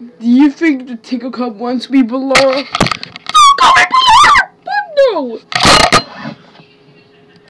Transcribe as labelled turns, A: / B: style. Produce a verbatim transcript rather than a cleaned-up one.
A: Do you think the Tickle Cup wants me, Ballora? Call me Ballora! But no!